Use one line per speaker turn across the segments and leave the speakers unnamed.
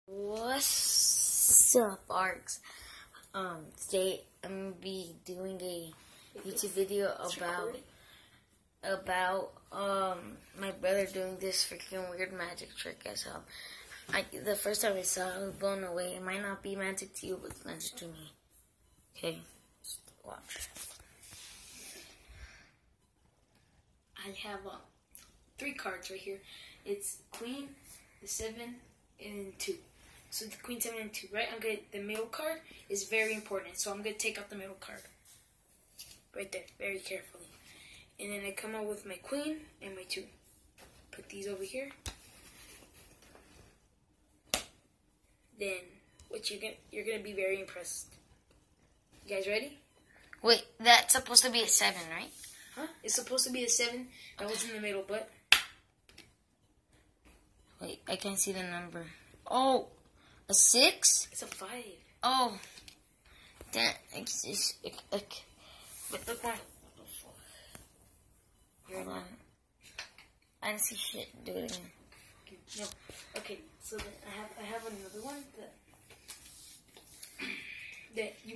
What's up, ARKs? Today I'm gonna be doing a YouTube video about my brother doing this freaking weird magic trick. The first time I saw it, I was blown away. It might not be magic to you, but it's magic to me. Okay, just watch. I have 3 cards right here. It's Queen, the 7, and 2. So the Queen, 7, and 2, right? The middle card is very important. So I'm going to take out the middle card. Right there, very carefully. And then I come out with my Queen and my 2. Put these over here. Then, you're going to be very impressed. You guys ready? Wait, that's supposed to be a 7, right? Huh? It's supposed to be a 7. That was in the middle, but... Wait, I can't see the number. Oh, a 6? It's a 5. Oh, that exists. But look what. Hold on. I didn't see shit. Do it again. No. Okay, so then I have another one that you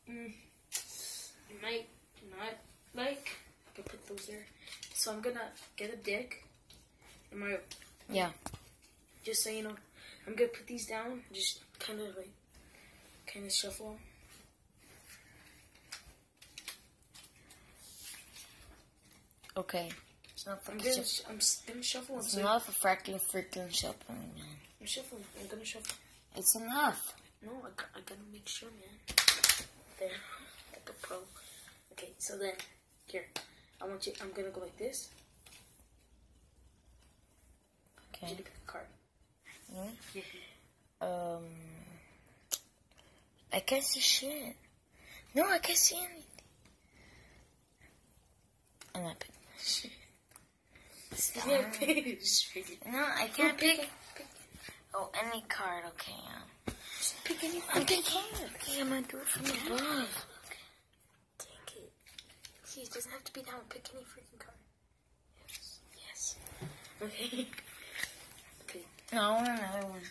might not like. I put those there. So I'm gonna get a deck. Mario. Yeah. Just so you know, I'm gonna put these down. Just kind of shuffle. Okay. I'm gonna shuffle. It's enough for freaking shuffling, man. I'm shuffling. I'm gonna shuffle. It's enough. No, I gotta make sure, man. There, like a pro. Okay, so then, here, I'm gonna go like this. Okay. You pick a card. I can't see shit. No, I can't see anything. I'm not picking shit. No, I can't pick. Oh, any card. Okay, just pick any freaking card. Okay, I'm gonna do it from above. Okay. Take it. See, it doesn't have to be down. Pick any freaking card. Yes. Okay. Okay. No, I want another one.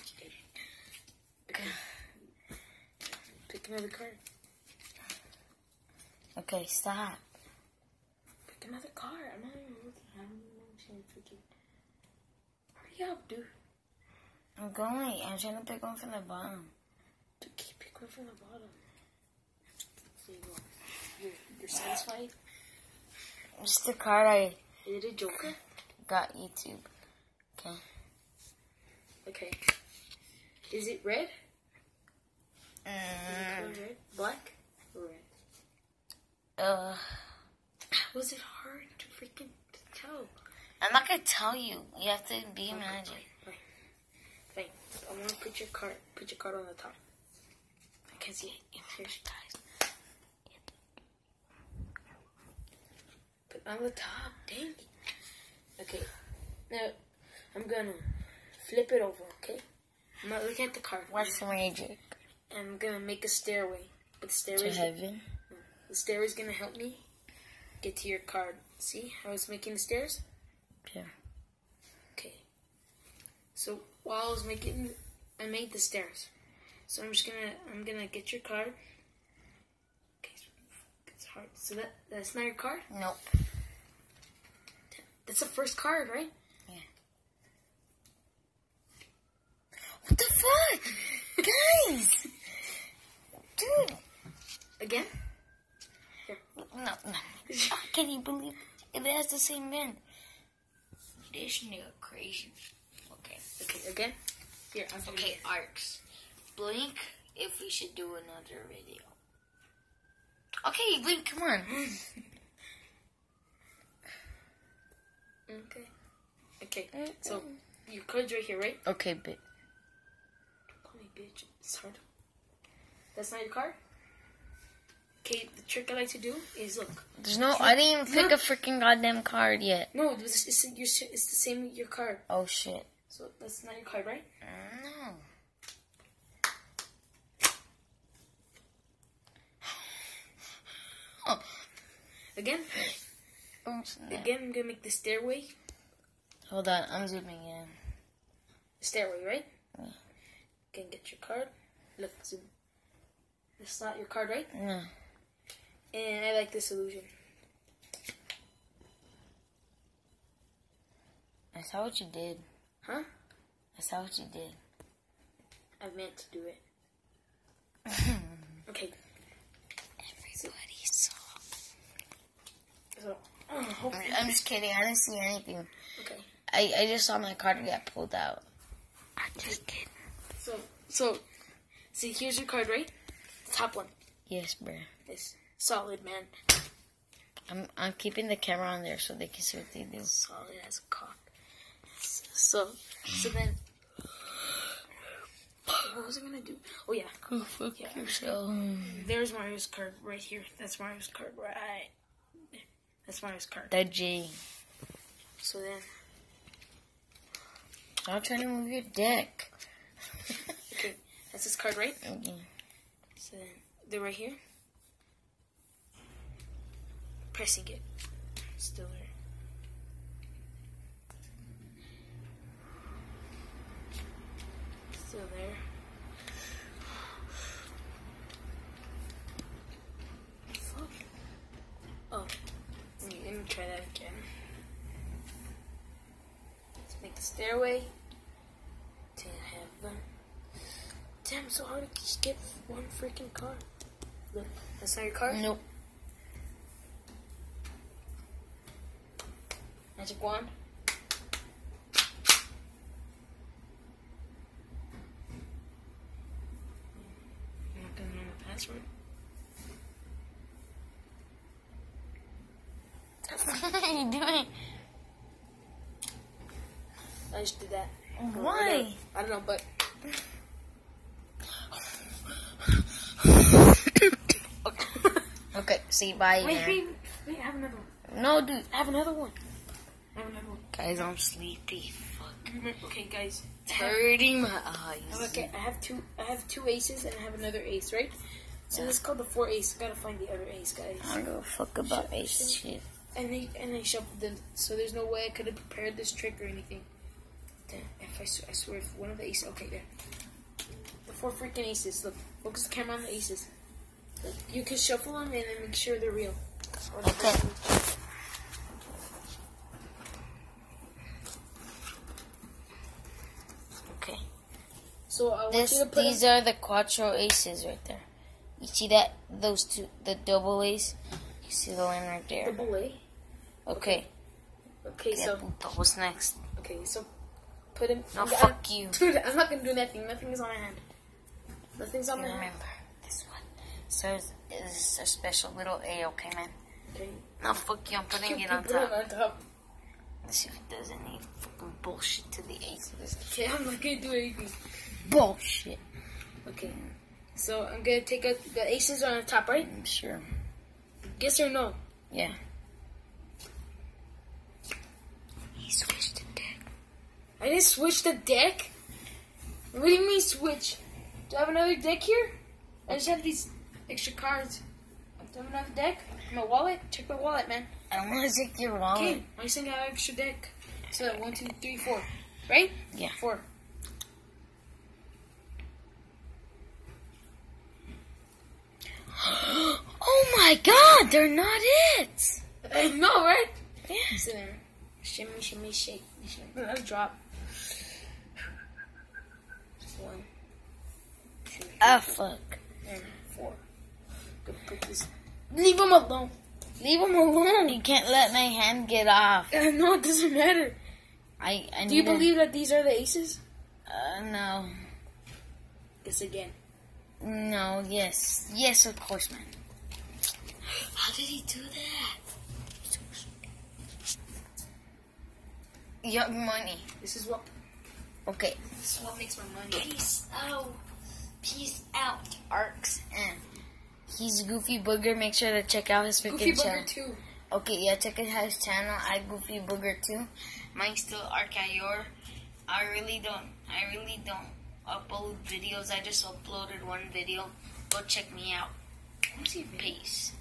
Okay. Pick another card. Okay, stop. Pick another card. I'm not even looking. I don't even know freaking. Hurry up, dude. I'm going. I'm trying to pick one from the bottom. Pick one from the bottom. There you go. You're satisfied? Just the card Is it a Joker? Got YouTube. Okay. Okay. Is it red? Red? Black? Or red? Was it hard to freaking tell? I'm not gonna tell you. You have to be magic. Fine. I'm gonna put your card on the top. I can't see it. Here, guys. Put on the top. Dang it. Okay. Now I'm gonna flip it over. Okay. I'm not looking at the card. Watch the magic. I'm gonna make a stairway. But the stairway
to heaven.
The stairway is gonna help me get to your card. See how it's making the stairs?
Yeah.
Okay. So while I was I made the stairs. So I'm gonna get your card. Okay, it's hard. So that's not your card?
Nope.
That's the first card, right?
Yeah.
What the fuck? Guys! Dude! Again? Here.
No. Can you believe it has the same bend?
This nigga crazy. Okay, again? Here,
okay, ARKs. Blink if we should do another video.
Okay, Blink, come on. Okay, so your card's right here, right?
Okay, bitch.
Don't call me bitch. It's hard. That's not your card? Okay, the trick I like to do is look.
I didn't even pick a freaking goddamn card yet.
No, it's the same with your card.
Oh shit.
So that's not your card, right?
No.
Oh. Again, I'm gonna make the stairway.
Hold on, I'm zooming in.
Stairway, right?
Yeah.
can get your card. Look, zoom. That's not your card, right?
No.
And I like this illusion.
I saw what you did.
Huh?
I saw what you did.
I meant to do it. Okay.
Everybody saw.
So, hopefully.
I'm just kidding. I didn't see anything.
Okay.
I just saw my card get pulled out. I'm just kidding.
So, see, here's your card, right? The top one.
Yes, bro.
It's solid, man.
I'm keeping the camera on there so they can see what they do.
Solid as a cock. So then, what was I gonna do? Oh yeah.
Go fuck yourself.
There's Mario's card right here. That's Mario's card right. That's Mario's card.
That J.
So then,
Stop trying to move your deck.
okay, that's his card, right?
Okay.
So then, they're right here. Pressing it. Still there. Still there. Fuck. Oh. Let me try that again. Let's make the stairway to heaven. Damn, it's so hard to just get one freaking card. Look, that's not your card?
Nope.
Magic wand. I'm not gonna know my password.
What are you doing?
I just did that.
Why?
I don't know, but
Okay, see, bye.
wait,
man.
I have another one.
No, dude.
I have another one. I have another one.
Guys, I'm sleepy. Fuck.
Okay, guys.
Hurting my eyes.
Okay, I have two aces and I have another ace, right? So this is called the 4 ace. Gotta find the other ace, guys.
I don't give a fuck about ace shit.
And they shuffled them, so there's no way I could have prepared this trick or anything. Damn, if I swear, if one of the aces. Okay, there. The 4 freaking aces. Look, focus the camera on the aces. Look, you can shuffle them and then make sure they're real.
Okay. Okay.
So I want you to put
These are the cuatro aces right there. You see that? Those two, the double ace. You see the line right there.
double A.
Okay.
Okay, so
what's next?
okay, so put him.
No, fuck you.
Dude, I'm not gonna do nothing. Nothing is on my hand. Nothing's on my hand.
Remember this one. So it's a special little A, okay, man?
Okay.
No, fuck you. I'm putting it on
Put it
top.
on top.
Let's see if it does any fucking bullshit to the aces.
Okay, I'm not gonna do anything.
Bullshit.
Okay. So I'm gonna take out the aces are on the top, right?
I'm sure.
Yes or no?
Yeah. He switched the deck.
I didn't switch the deck. What do you mean switch? Do I have another deck here? I just have these extra cards. Do I have another deck? My wallet? Check my wallet, man.
I don't want to take your wallet.
Okay, I just think I have an extra deck. So 1, 2, 3, 4. Right?
Yeah.
4.
Oh my god, they're not it.
I know, right?
Yeah.
So then, shimmy, shimmy, shake. Let's drop. 1, 2, 3,
Ah, fuck.
and 4. Go put this. Leave him alone. Leave him alone.
You can't let my hand get off.
No, it doesn't matter.
I
Do you
need to-
believe that these are the aces?
No.
Guess again.
No, yes. Yes, of course, man. How did he do that? Your money.
This is what.
Okay.
This is what makes my money.
Peace out. Peace out, Arcs. And he's Goofy Booger. Make sure to check out his freaking
Goofy
channel.
Booger 2.
Okay, yeah, check out his channel. I Goofy Booger too. Mine's still Arcayor. I really don't upload videos. I just uploaded one video. Go check me out. Peace.